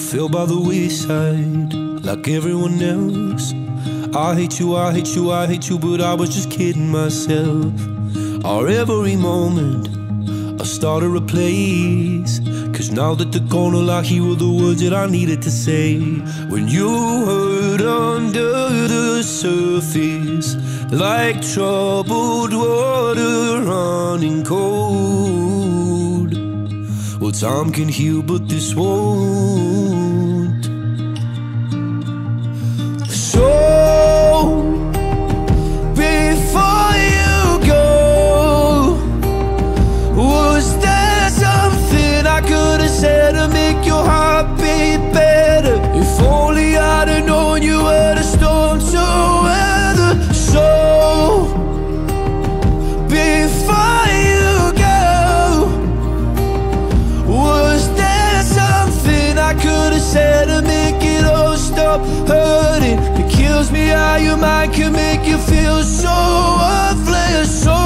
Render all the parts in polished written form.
fell by the wayside like everyone else. I hate you, I hate you, I hate you, but I was just kidding myself. Our every moment I started a place, 'cause now that they're gone, all I hear were the words that I needed to say. When you hurt under the surface, like troubled water running cold. Well, time can heal, but this won't. So before you go, was there something I could have said to make your heart beat better? If only I'd have known you were the storm to weather. So before you go, was there something I could have said to make it all stop hurting? It kills me how your mind can make you feel so worthless. So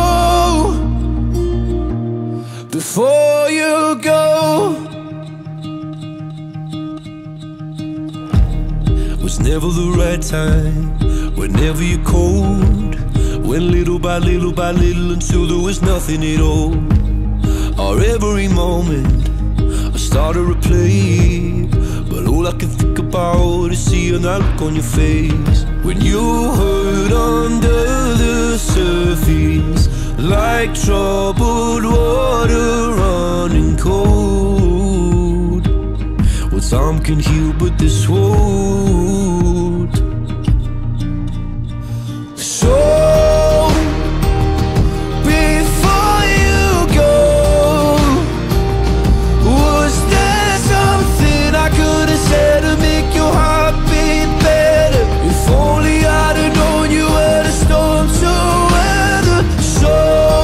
before you go, was never the right time, whenever you're cold. Went little by little by little until there was nothing at all. Our every moment I started to play, but all I can think about is seeing that look on your face. When you hurt under the surface, like troubled water running cold. Well, time can heal, but this won't. So before you go, was there something I could have said to make your heart beat better? If only I'd have known you were the storm to weather. So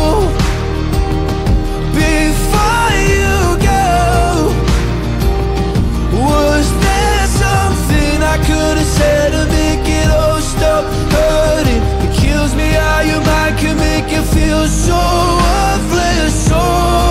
before you go, was there something I could have said to make it all stop hurting? It kills me how your mind can make you feel so worthless. So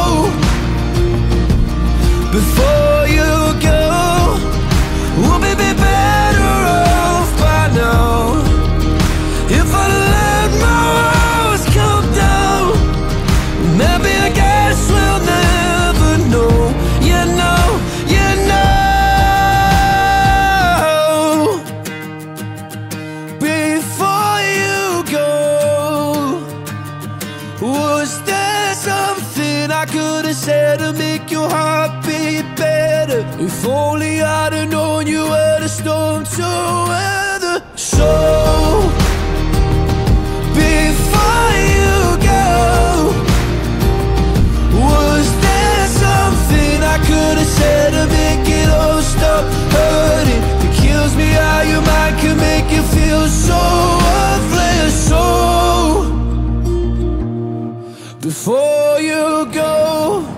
before you go, we'll be better off by now. If I let my walls come down, maybe I guess we'll never know. You know, you know. Before you go, was there something I could have said to make your heart beat better? If only I'd have known you were the storm to weather. So before you go, was there something I could have said to make it all stop hurting? It kills me how your mind can make you feel so worthless. So before you go,